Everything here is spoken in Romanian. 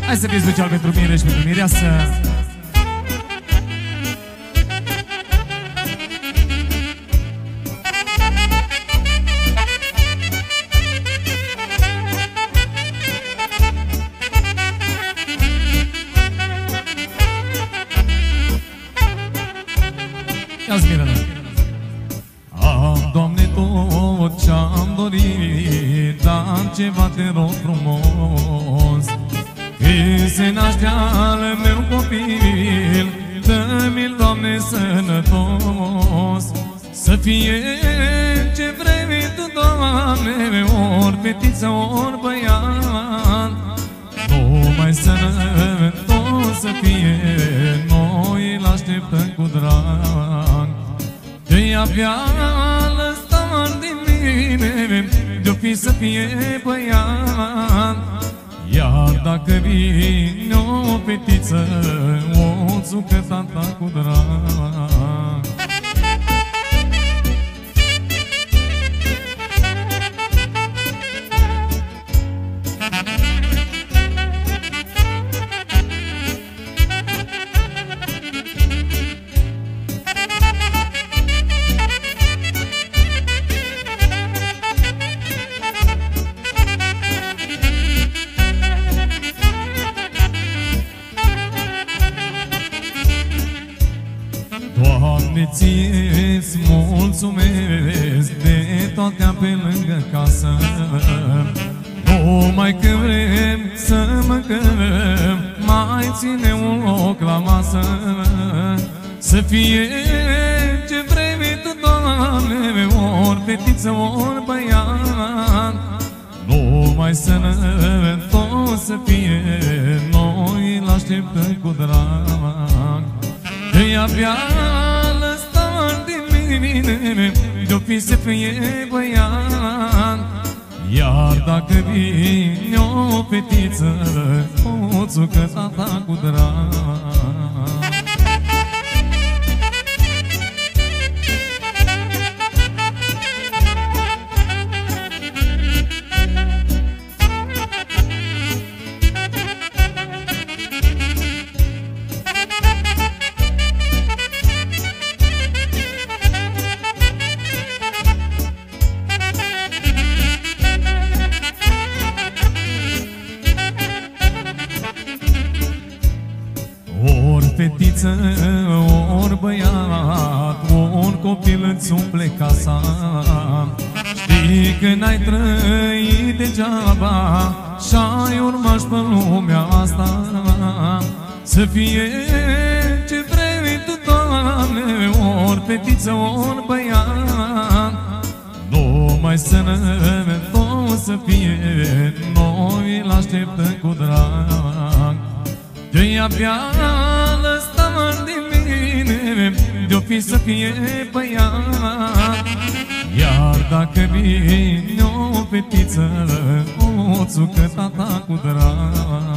Hai să fie special pentru Mire și pentru Mireasă. Ia-ți Mirela. Doamne, tot ce-am dorit, dar ceva te rog frumos. Când se naște al meu copil, dă-mi-l, Doamne, sănătos. Să fie ce vrei Tu, Doamne, ori fetiță, ori băiat, numai sănătos să fie, noi îl așteptăm cu drag. De abia lăsat din mine, de-o fi să fie băiat. Iar dacă vine o fetiță, o țucă tata cu drag. Doamne, ție-ți mulțumesc de toate pe lângă casă. Numai când vrem să mâncăm, mai ține un loc la masă. Să fie ce vrei Tu, Doamne, ori fetiță, ori băiat, numai sănătos să fie, noi îl așteptăm cu drag. De abia lăsat din mine, de-o fi să fie băiat. Iar dacă vine o fetiță, o țucă tata cu drag. Ori fetiță, ori băiat, ori copil îți umple casa. Știi că n-ai trăit degeaba și-ai urmat pe lumea asta. Să fie ce vrei Tu, Doamne, ori fetiță, ori băiat, numai sănătos să fie, noi îl așteptăm cu drag. De abia lăsat din mine, de-o fi să fie băiat. Iar dacă vine o fetiță, o țucă tata cu drag.